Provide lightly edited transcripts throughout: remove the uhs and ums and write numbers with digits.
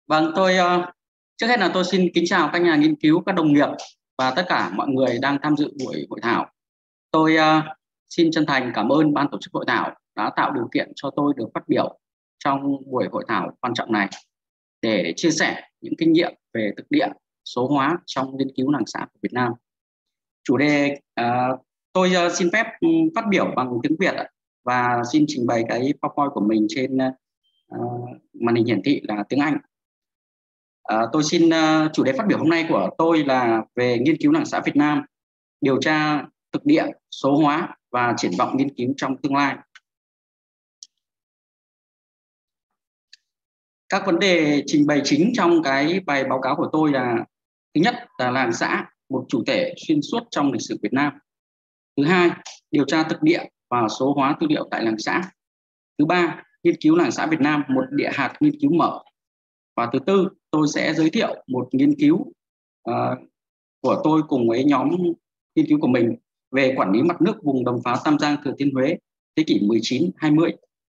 Vâng, trước hết là tôi xin kính chào các nhà nghiên cứu, các đồng nghiệp và tất cả mọi người đang tham dự buổi hội thảo. Tôi xin chân thành cảm ơn ban tổ chức hội thảo đã tạo điều kiện cho tôi được phát biểu trong buổi hội thảo quan trọng này để chia sẻ những kinh nghiệm về thực địa số hóa trong nghiên cứu làng xã của Việt Nam. Chủ đề tôi xin phép phát biểu bằng tiếng Việt và xin trình bày cái PowerPoint của mình trên màn hình hiển thị là tiếng Anh. Chủ đề phát biểu hôm nay của tôi là về nghiên cứu làng xã Việt Nam, điều tra thực địa, số hóa và triển vọng nghiên cứu trong tương lai. Các vấn đề trình bày chính trong cái bài báo cáo của tôi là: thứ nhất là làng xã, một chủ thể xuyên suốt trong lịch sử Việt Nam. Thứ hai, điều tra thực địa và số hóa tư liệu tại làng xã. Thứ ba, nghiên cứu làng xã Việt Nam, một địa hạt nghiên cứu mở. Và thứ tư, tôi sẽ giới thiệu một nghiên cứu của tôi cùng với nhóm nghiên cứu của mình về quản lý mặt nước vùng đầm phá Tam Giang Thừa Thiên Huế thế kỷ 19-20.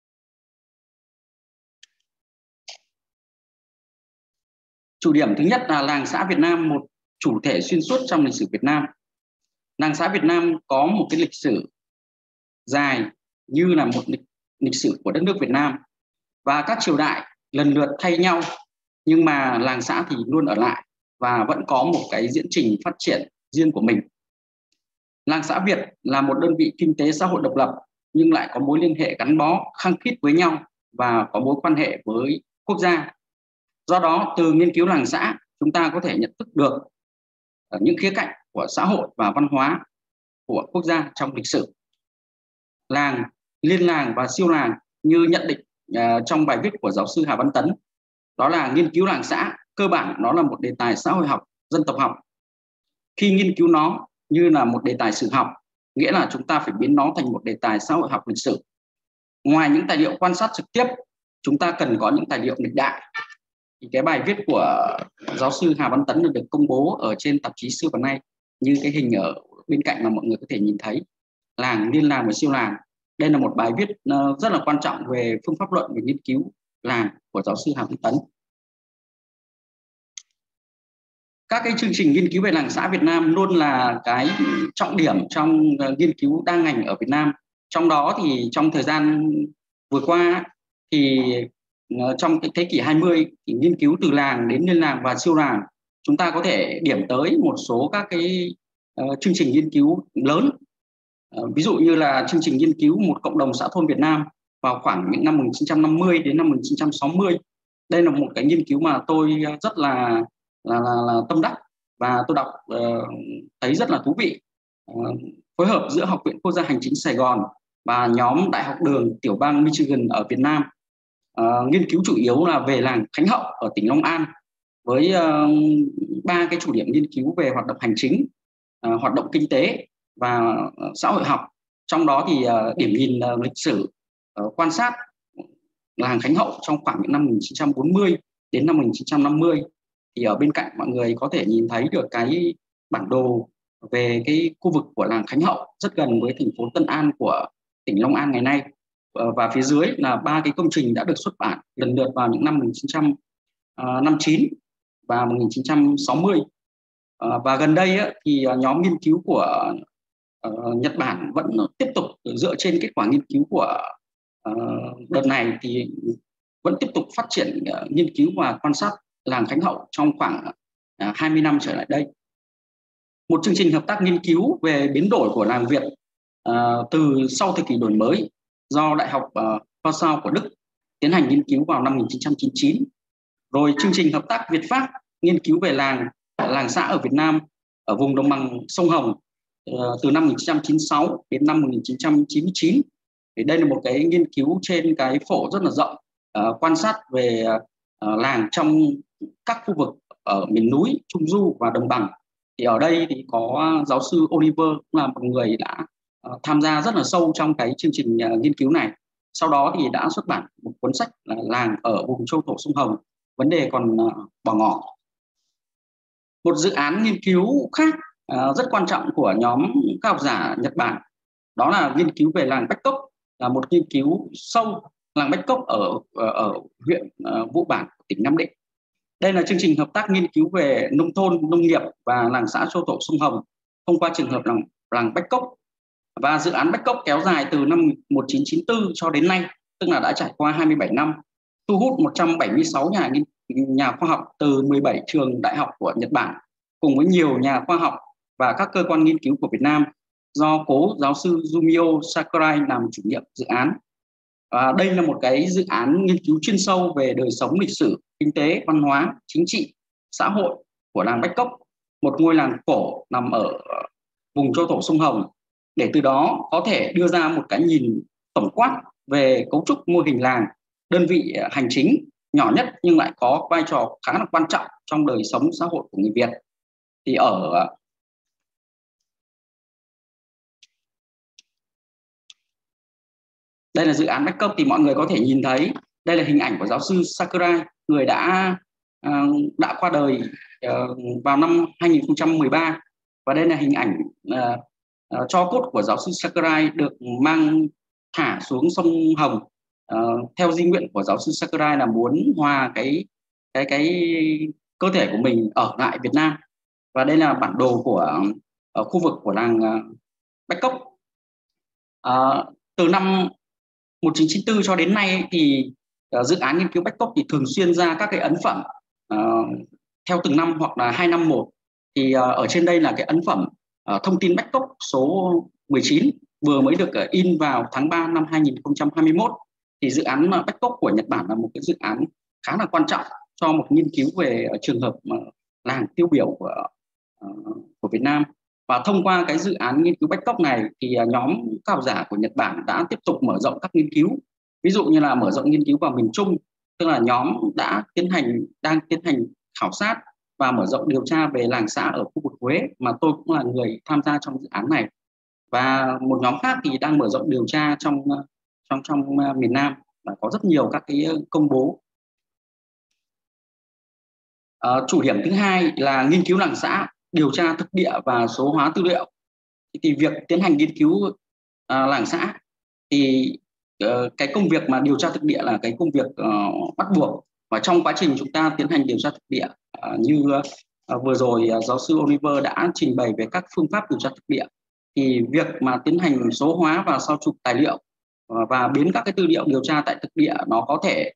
Chủ điểm thứ nhất là làng xã Việt Nam, một chủ thể xuyên suốt trong lịch sử Việt Nam. Làng xã Việt Nam có một cái lịch sử dài như là một lịch sử của đất nước Việt Nam, và các triều đại lần lượt thay nhau, nhưng mà làng xã thì luôn ở lại và vẫn có một cái diễn trình phát triển riêng của mình. Làng xã Việt là một đơn vị kinh tế xã hội độc lập nhưng lại có mối liên hệ gắn bó khăng khít với nhau và có mối quan hệ với quốc gia. Do đó, từ nghiên cứu làng xã, chúng ta có thể nhận thức được những khía cạnh của xã hội và văn hóa của quốc gia trong lịch sử. Làng, liên làng và siêu làng như nhận định trong bài viết của giáo sư Hà Văn Tấn, đó là nghiên cứu làng xã cơ bản nó là một đề tài xã hội học, dân tộc học. Khi nghiên cứu nó như là một đề tài sử học, nghĩa là chúng ta phải biến nó thành một đề tài xã hội học lịch sử. Ngoài những tài liệu quan sát trực tiếp, chúng ta cần có những tài liệu lịch đại. Thì cái bài viết của giáo sư Hà Văn Tấn được công bố ở trên tạp chí Xưa và Nay, như cái hình ở bên cạnh mà mọi người có thể nhìn thấy, làng, liên làng và siêu làng. Đây là một bài viết rất là quan trọng về phương pháp luận về nghiên cứu làng của giáo sư Hà Văn Tấn. Các cái chương trình nghiên cứu về làng xã Việt Nam luôn là cái trọng điểm trong nghiên cứu đa ngành ở Việt Nam. Trong đó thì trong thời gian vừa qua thì trong cái thế kỷ 20 thì nghiên cứu từ làng đến liên làng và siêu làng, chúng ta có thể điểm tới một số các cái chương trình nghiên cứu lớn. Ví dụ như là chương trình nghiên cứu một cộng đồng xã thôn Việt Nam vào khoảng những năm 1950 đến năm 1960. Đây là một cái nghiên cứu mà tôi rất là tâm đắc và tôi đọc thấy rất là thú vị. Phối hợp giữa Học viện Quốc gia Hành chính Sài Gòn và nhóm Đại học Đường tiểu bang Michigan ở Việt Nam. Nghiên cứu chủ yếu là về làng Khánh Hậu ở tỉnh Long An với 3 cái chủ điểm nghiên cứu về hoạt động hành chính, hoạt động kinh tế và xã hội học. Trong đó thì điểm nhìn lịch sử quan sát làng Khánh Hậu trong khoảng những năm 1940 đến năm 1950. Thì ở bên cạnh mọi người có thể nhìn thấy được cái bản đồ về cái khu vực của làng Khánh Hậu rất gần với thành phố Tân An của tỉnh Long An ngày nay. Và phía dưới là 3 cái công trình đã được xuất bản lần lượt vào những năm 1959 và 1960. Và gần đây thì nhóm nghiên cứu của Nhật Bản vẫn tiếp tục dựa trên kết quả nghiên cứu của đợt này thì vẫn tiếp tục phát triển nghiên cứu và quan sát làng Khánh Hậu trong khoảng 20 năm trở lại đây. Một chương trình hợp tác nghiên cứu về biến đổi của làng Việt từ sau thời kỳ đổi mới do Đại học Passau của Đức tiến hành nghiên cứu vào năm 1999. Rồi chương trình hợp tác Việt Pháp nghiên cứu về làng xã ở Việt Nam ở vùng đồng bằng sông Hồng từ năm 1996 đến năm 1999. Thì đây là một cái nghiên cứu trên cái phổ rất là rộng, quan sát về làng trong các khu vực ở miền núi, trung du và đồng bằng. Thì ở đây thì có giáo sư Oliver cũng là một người đã tham gia rất là sâu trong cái chương trình nghiên cứu này. Sau đó thì đã xuất bản một cuốn sách là Làng ở vùng châu thổ sông Hồng, vấn đề còn bỏ ngỏ. Một dự án nghiên cứu khác rất quan trọng của nhóm các học giả Nhật Bản, đó là nghiên cứu về làng Bách Cốc, là một nghiên cứu sâu làng Bách Cốc ở huyện Vụ Bản, tỉnh Nam Định. Đây là chương trình hợp tác nghiên cứu về nông thôn, nông nghiệp và làng xã Châu Thổ Sông Hồng thông qua trường hợp làng Bách Cốc. Và dự án Bách Cốc kéo dài từ năm 1994 cho đến nay, tức là đã trải qua 27 năm, thu hút 176 nhà khoa học từ 17 trường đại học của Nhật Bản cùng với nhiều nhà khoa học và các cơ quan nghiên cứu của Việt Nam do cố giáo sư Jumio Sakurai làm chủ nhiệm dự án. Đây là một cái dự án nghiên cứu chuyên sâu về đời sống, lịch sử, kinh tế, văn hóa, chính trị, xã hội của làng Bách Cốc, một ngôi làng cổ nằm ở vùng Châu Thổ Sông Hồng, để từ đó có thể đưa ra một cái nhìn tổng quát về cấu trúc mô hình làng, đơn vị hành chính nhỏ nhất nhưng lại có vai trò khá là quan trọng trong đời sống xã hội của người Việt. Thì đây là dự án Bách Cốc, thì mọi người có thể nhìn thấy đây là hình ảnh của giáo sư Sakurai, người đã qua đời vào năm 2013, và đây là hình ảnh tro cốt của giáo sư Sakurai được mang thả xuống sông Hồng. Theo di nguyện của giáo sư Sakurai là muốn hòa cái cơ thể của mình ở lại Việt Nam. Và đây là bản đồ của khu vực của làng Bách Cốc. Từ năm 1994 cho đến nay thì dự án nghiên cứu Bách Cốc thì thường xuyên ra các cái ấn phẩm theo từng năm hoặc là 2 năm một. Thì ở trên đây là cái ấn phẩm thông tin Bách Cốc số 19 vừa mới được in vào tháng 3 năm 2021. Thì dự án Bách Cốc của Nhật Bản là một cái dự án khá là quan trọng cho một nghiên cứu về trường hợp làng tiêu biểu của Việt Nam. Và thông qua cái dự án nghiên cứu Bách Cốc này thì nhóm các học giả của Nhật Bản đã tiếp tục mở rộng các nghiên cứu, ví dụ như là mở rộng nghiên cứu vào miền Trung, tức là nhóm đang tiến hành khảo sát và mở rộng điều tra về làng xã ở khu vực Huế, mà tôi cũng là người tham gia trong dự án này. Và một nhóm khác thì đang mở rộng điều tra trong miền Nam, và có rất nhiều các cái công bố. Chủ điểm thứ hai là nghiên cứu làng xã, điều tra thực địa và số hóa tư liệu. Thì việc tiến hành nghiên cứu làng xã thì cái công việc mà điều tra thực địa là cái công việc bắt buộc, và trong quá trình chúng ta tiến hành điều tra thực địa như vừa rồi giáo sư Oliver đã trình bày về các phương pháp điều tra thực địa, thì việc mà tiến hành số hóa và sao chụp tài liệu và biến các cái tư liệu điều tra tại thực địa nó có thể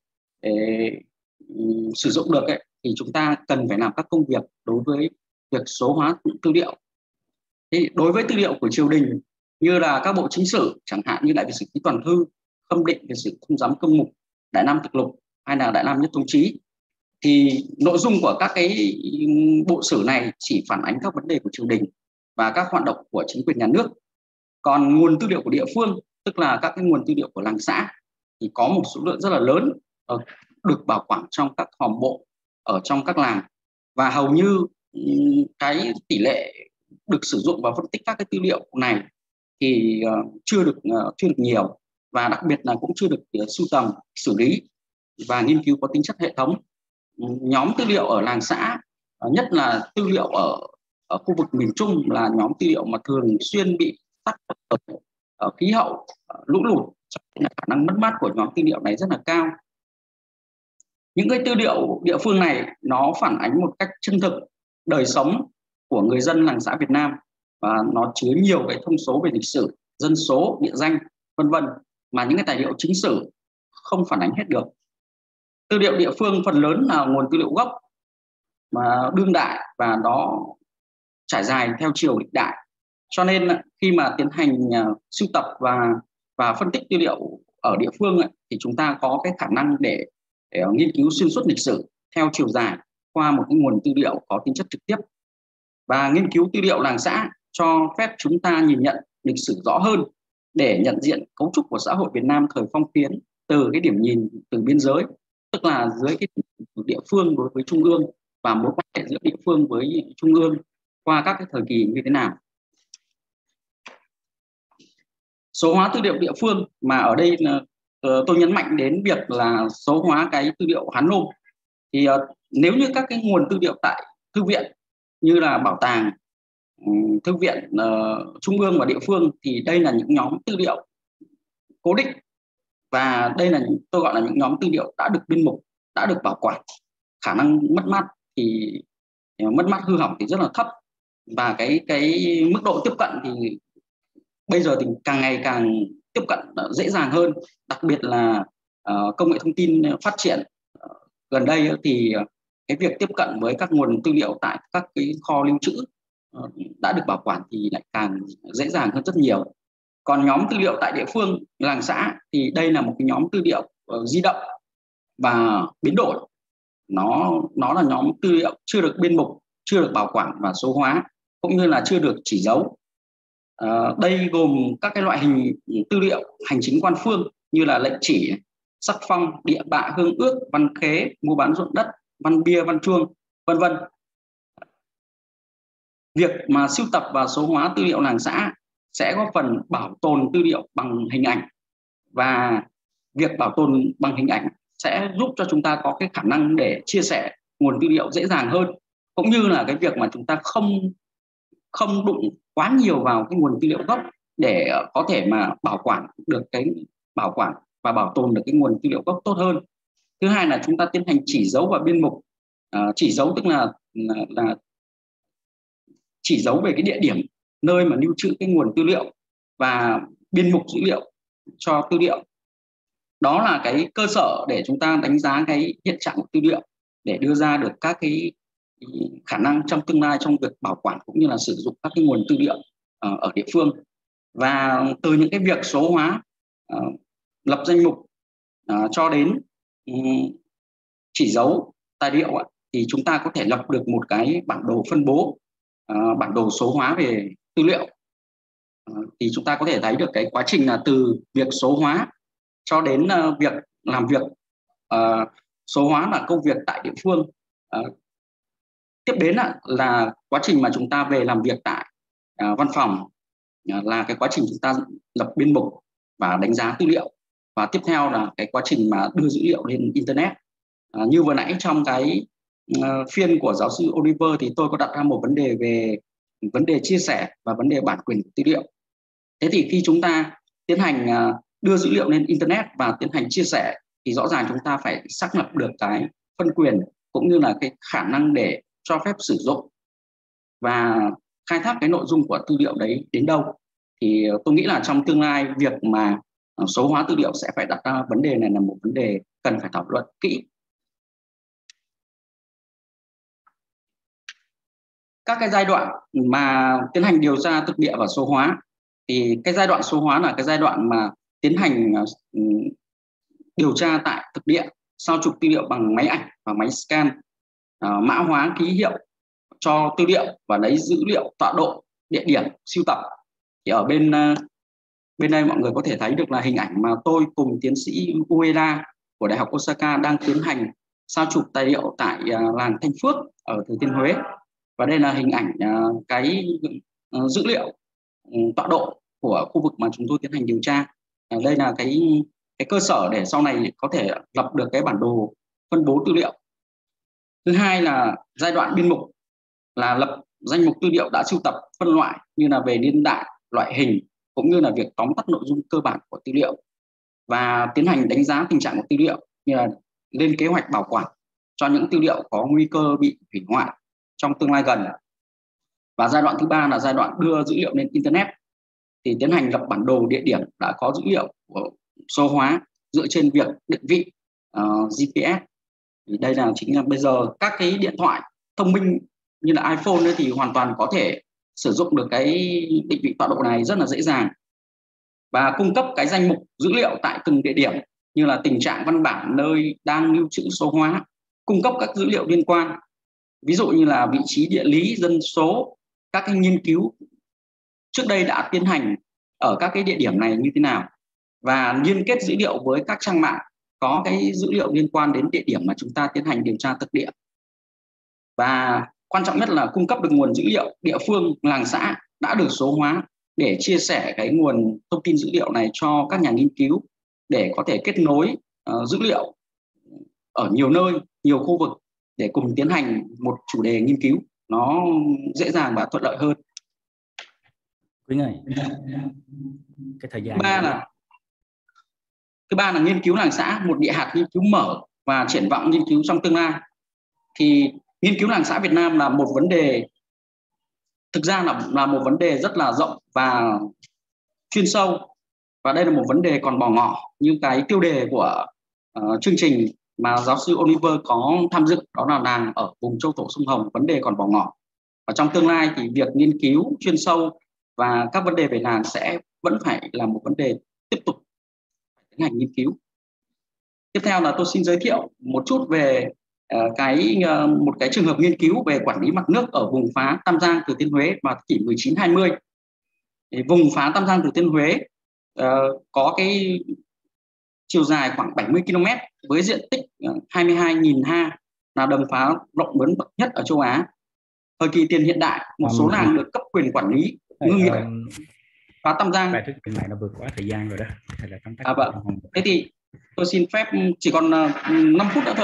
sử dụng được ấy, thì chúng ta cần phải làm các công việc đối với việc số hóa tư liệu. Thì đối với tư liệu của triều đình như là các bộ chính sử, chẳng hạn như Đại Việt Sử Ký Toàn Thư, Khâm Định Việt Sử Thông Giám Cương Mục, Đại Nam Thực Lục hay là Đại Nam Nhất Thống Chí, thì nội dung của các cái bộ sử này chỉ phản ánh các vấn đề của triều đình và các hoạt động của chính quyền nhà nước. Còn nguồn tư liệu của địa phương, tức là các cái nguồn tư liệu của làng xã, thì có một số lượng rất là lớn được bảo quản trong các hòm bộ ở trong các làng, và hầu như cái tỷ lệ được sử dụng và phân tích các cái tư liệu này thì chưa được nhiều, và đặc biệt là cũng chưa được sưu tầm, xử lý và nghiên cứu có tính chất hệ thống. Nhóm tư liệu ở làng xã, nhất là tư liệu ở khu vực miền Trung, là nhóm tư liệu mà thường xuyên bị tác động ở khí hậu, lũ lụt, cho nên là khả năng mất mát của nhóm tư liệu này rất là cao. Những cái tư liệu địa phương này nó phản ánh một cách chân thực đời sống của người dân làng xã Việt Nam, và nó chứa nhiều cái thông số về lịch sử, dân số, địa danh, vân vân, mà những cái tài liệu chính sử không phản ánh hết được. Tư liệu địa phương phần lớn là nguồn tư liệu gốc mà đương đại, và nó trải dài theo chiều lịch đại, cho nên khi mà tiến hành sưu tập và phân tích tư liệu ở địa phương thì chúng ta có cái khả năng để nghiên cứu xuyên suốt lịch sử theo chiều dài qua một cái nguồn tư liệu có tính chất trực tiếp. Và nghiên cứu tư liệu làng xã cho phép chúng ta nhìn nhận lịch sử rõ hơn để nhận diện cấu trúc của xã hội Việt Nam thời phong kiến từ cái điểm nhìn từ biên giới, tức là dưới cái địa phương đối với trung ương, và mối quan hệ giữa địa phương với trung ương qua các cái thời kỳ như thế nào. Số hóa tư liệu địa phương, mà ở đây là tôi nhấn mạnh đến việc là số hóa cái tư liệu Hán Nôm. Thì nếu như các cái nguồn tư liệu tại thư viện như là bảo tàng, thư viện trung ương và địa phương, thì đây là những nhóm tư liệu cố định, và đây là tôi gọi là những nhóm tư liệu đã được biên mục, đã được bảo quản. khả năng mất mát thì mất mát hư hỏng thì rất là thấp, và cái mức độ tiếp cận thì bây giờ thì càng ngày càng tiếp cận dễ dàng hơn, đặc biệt là công nghệ thông tin phát triển gần đây thì cái việc tiếp cận với các nguồn tư liệu tại các cái kho lưu trữ đã được bảo quản thì lại càng dễ dàng hơn rất nhiều. Còn nhóm tư liệu tại địa phương làng xã thì đây là một cái nhóm tư liệu di động và biến đổi. Nó là nhóm tư liệu chưa được biên mục, chưa được bảo quản và số hóa, cũng như là chưa được chỉ dấu. Đây gồm các cái loại hình tư liệu hành chính quan phương như là lệnh chỉ, sắc phong, địa bạ, hương ước, văn khế, mua bán ruộng đất, văn bia, văn chuông, vân vân. Việc mà sưu tập và số hóa tư liệu làng xã sẽ góp phần bảo tồn tư liệu bằng hình ảnh, và việc bảo tồn bằng hình ảnh sẽ giúp cho chúng ta có cái khả năng để chia sẻ nguồn tư liệu dễ dàng hơn, cũng như là cái việc mà chúng ta không đụng quá nhiều vào cái nguồn tư liệu gốc để có thể mà bảo quản và bảo tồn được cái nguồn tư liệu gốc tốt hơn. Thứ hai là chúng ta tiến hành chỉ dấu và biên mục. Chỉ dấu tức là chỉ dấu về cái địa điểm nơi mà lưu trữ cái nguồn tư liệu, và biên mục dữ liệu cho tư liệu. Đó là cái cơ sở để chúng ta đánh giá cái hiện trạng của tư liệu, để đưa ra được các cái khả năng trong tương lai trong việc bảo quản cũng như là sử dụng các cái nguồn tư liệu ở địa phương. Và từ những cái việc số hóa, lập danh mục cho đến chỉ dấu tài liệu thì chúng ta có thể lập được một cái bản đồ phân bố, bản đồ số hóa về tư liệu. Thì chúng ta có thể thấy được cái quá trình là từ việc số hóa cho đến việc làm việc. Số hóa là công việc tại địa phương. Tiếp đến là quá trình mà chúng ta về làm việc tại văn phòng, là cái quá trình chúng ta lập biên mục và đánh giá tư liệu. Và tiếp theo là cái quá trình mà đưa dữ liệu lên internet. Như vừa nãy trong cái phiên của giáo sư Oliver thì tôi có đặt ra một vấn đề về vấn đề chia sẻ và vấn đề bản quyền tư liệu. Thế thì khi chúng ta tiến hành đưa dữ liệu lên internet và tiến hành chia sẻ thì rõ ràng chúng ta phải xác lập được cái phân quyền cũng như là cái khả năng để cho phép sử dụng và khai thác cái nội dung của tư liệu đấy đến đâu. Thì tôi nghĩ là trong tương lai việc mà số hóa tư liệu sẽ phải đặt ra vấn đề này là một vấn đề cần phải thảo luận kỹ. Các cái giai đoạn mà tiến hành điều tra thực địa và số hóa, thì cái giai đoạn số hóa là cái giai đoạn mà tiến hành điều tra tại thực địa, sao chụp tư liệu bằng máy ảnh và máy scan, mã hóa ký hiệu cho tư liệu và lấy dữ liệu tọa độ, địa điểm sưu tập. Thì ở bên đây mọi người có thể thấy được là hình ảnh mà tôi cùng tiến sĩ Ueda của Đại học Osaka đang tiến hành sao chụp tài liệu tại làng Thanh Phước ở Thừa Thiên Huế. Và đây là hình ảnh cái dữ liệu tọa độ của khu vực mà chúng tôi tiến hành điều tra. Đây là cái cơ sở để sau này có thể lập được cái bản đồ phân bố tư liệu. Thứ hai là giai đoạn biên mục, là lập danh mục tư liệu đã sưu tập, phân loại như là về niên đại, loại hình cũng như là việc tóm tắt nội dung cơ bản của tư liệu, và tiến hành đánh giá tình trạng của tư liệu như là lên kế hoạch bảo quản cho những tư liệu có nguy cơ bị hủy hoại trong tương lai gần. Và giai đoạn thứ ba là giai đoạn đưa dữ liệu lên internet, thì tiến hành lập bản đồ địa điểm đã có dữ liệu của số hóa dựa trên việc định vị GPS. Thì đây là chính là bây giờ các cái điện thoại thông minh như là iPhone ấy thì hoàn toàn có thể sử dụng được cái định vị tọa độ này rất là dễ dàng, và cung cấp cái danh mục dữ liệu tại từng địa điểm như là tình trạng văn bản nơi đang lưu trữ số hóa, cung cấp các dữ liệu liên quan, ví dụ như là vị trí địa lý, dân số, các cái nghiên cứu trước đây đã tiến hành ở các cái địa điểm này như thế nào, và liên kết dữ liệu với các trang mạng có cái dữ liệu liên quan đến địa điểm mà chúng ta tiến hành điều tra thực địa. Và quan trọng nhất là cung cấp được nguồn dữ liệu địa phương, làng xã đã được số hóa để chia sẻ cái nguồn thông tin dữ liệu này cho các nhà nghiên cứu để có thể kết nối dữ liệu ở nhiều nơi, nhiều khu vực để cùng tiến hành một chủ đề nghiên cứu nó dễ dàng và thuận lợi hơn. Quyến ơi, cái thời gian thứ ba là nghiên cứu làng xã, một địa hạt nghiên cứu mở và triển vọng nghiên cứu trong tương lai. thì nghiên cứu làng xã Việt Nam là một vấn đề, thực ra là một vấn đề rất là rộng và chuyên sâu, và đây là một vấn đề còn bỏ ngỏ, như cái tiêu đề của chương trình mà giáo sư Oliver có tham dự, đó là làng ở vùng châu thổ sông Hồng, vấn đề còn bỏ ngỏ. Và trong tương lai thì việc nghiên cứu chuyên sâu và các vấn đề về làng sẽ vẫn phải là một vấn đề tiếp tục tiến hành nghiên cứu. Tiếp theo là tôi xin giới thiệu một chút về một cái trường hợp nghiên cứu về quản lý mặt nước ở vùng phá Tam Giang, Thừa Thiên Huế vào thế kỷ 19-20. Vùng phá Tam Giang, Thừa Thiên Huế có cái chiều dài khoảng 70 km với diện tích 22.000 ha, là đầm phá rộng lớn bậc nhất ở châu Á. Thời kỳ tiền hiện đại, một số làng được cấp quyền quản lý ngư nghiệp phá Tam Giang. Bài thuyết trình này nó vượt quá thời gian rồi đó. Vâng. Thế thì tôi xin phép chỉ còn 5 phút nữa thôi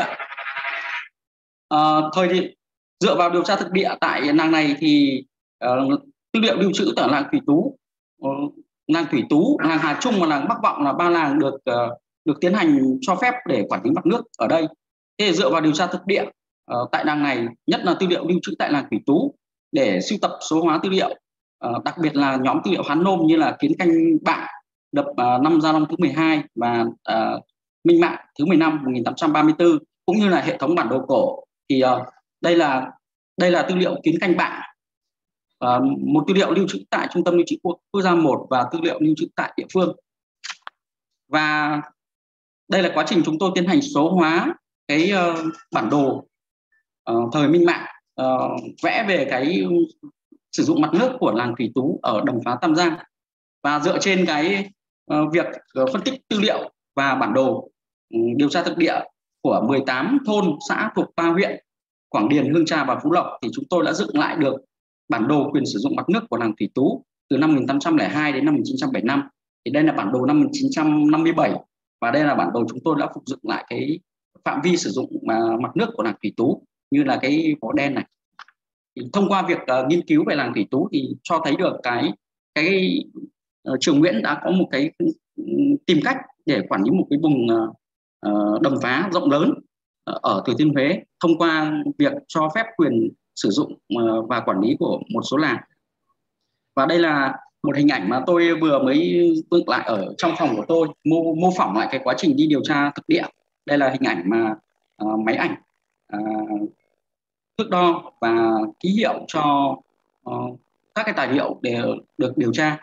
ạ. Dựa vào điều tra thực địa tại làng này thì tư liệu lưu trữ tại làng Thủy Tú, làng Hà Trung và làng Bắc Vọng là 3 làng được tiến hành cho phép để quản lý mặt nước ở đây. Thế dựa vào điều tra thực địa tại làng này, nhất là tư liệu lưu trữ tại làng Thủy Tú, để sưu tập số hóa tư liệu, đặc biệt là nhóm tư liệu Hán Nôm như là Kiến Canh Bạ, đập năm Gia Long thứ 12 và Minh Mạng thứ 15 1834, cũng như là hệ thống bản đồ cổ. Thì đây là tư liệu Kiến Canh Bạ, một tư liệu lưu trữ tại Trung tâm Lưu trữ Quốc gia 1 và tư liệu lưu trữ tại địa phương. Và đây là quá trình chúng tôi tiến hành số hóa cái bản đồ thời Minh Mạng, vẽ về cái sử dụng mặt nước của làng Thủy Tú ở đầm phá Tam Giang. Và dựa trên cái việc phân tích tư liệu và bản đồ điều tra thực địa của 18 thôn xã thuộc 3 huyện Quảng Điền, Hương Trà và Phú Lộc, thì chúng tôi đã dựng lại được bản đồ quyền sử dụng mặt nước của làng Thủy Tú từ năm 1802 đến năm 1975. Thì đây là bản đồ năm 1957, và đây là bản đồ chúng tôi đã phục dựng lại cái phạm vi sử dụng mặt nước của làng Thủy Tú, như là cái vỏ đen này. Thì thông qua việc nghiên cứu về làng Thủy Tú thì cho thấy được cái Trường Nguyễn đã có một cái tìm cách để quản lý một cái vùng đầm phá rộng lớn ở Thừa Thiên Huế thông qua việc cho phép quyền sử dụng và quản lý của một số làng. Và đây là một hình ảnh mà tôi vừa mới dựng lại ở trong phòng của tôi, mô phỏng lại cái quá trình đi điều tra thực địa. Đây là hình ảnh mà máy ảnh thước đo và ký hiệu cho các cái tài liệu để được điều tra.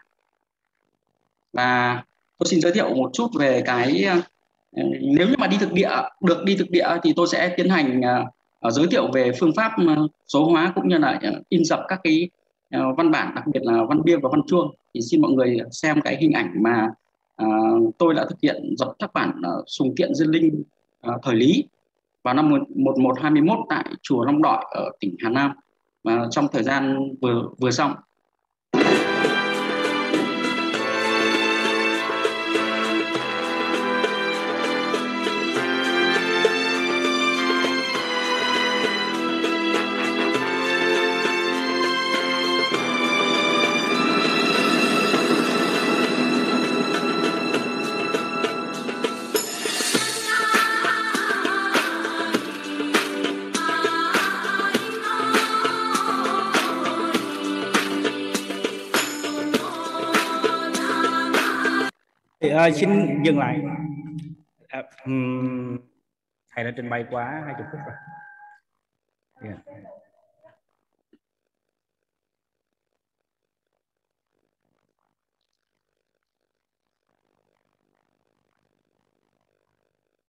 Và tôi xin giới thiệu một chút về cái nếu như mà đi thực địa thì tôi sẽ tiến hành giới thiệu về phương pháp số hóa cũng như là in dập các cái văn bản, đặc biệt là văn bia và văn chuông. Thì xin mọi người xem cái hình ảnh mà tôi đã thực hiện dập các bản Sùng Kiện Diên Linh thời Lý vào năm 1121 tại chùa Long Đội ở tỉnh Hà Nam trong thời gian vừa xong. Xin dừng lại. Thầy đã trình bày quá 20 phút rồi. Yeah.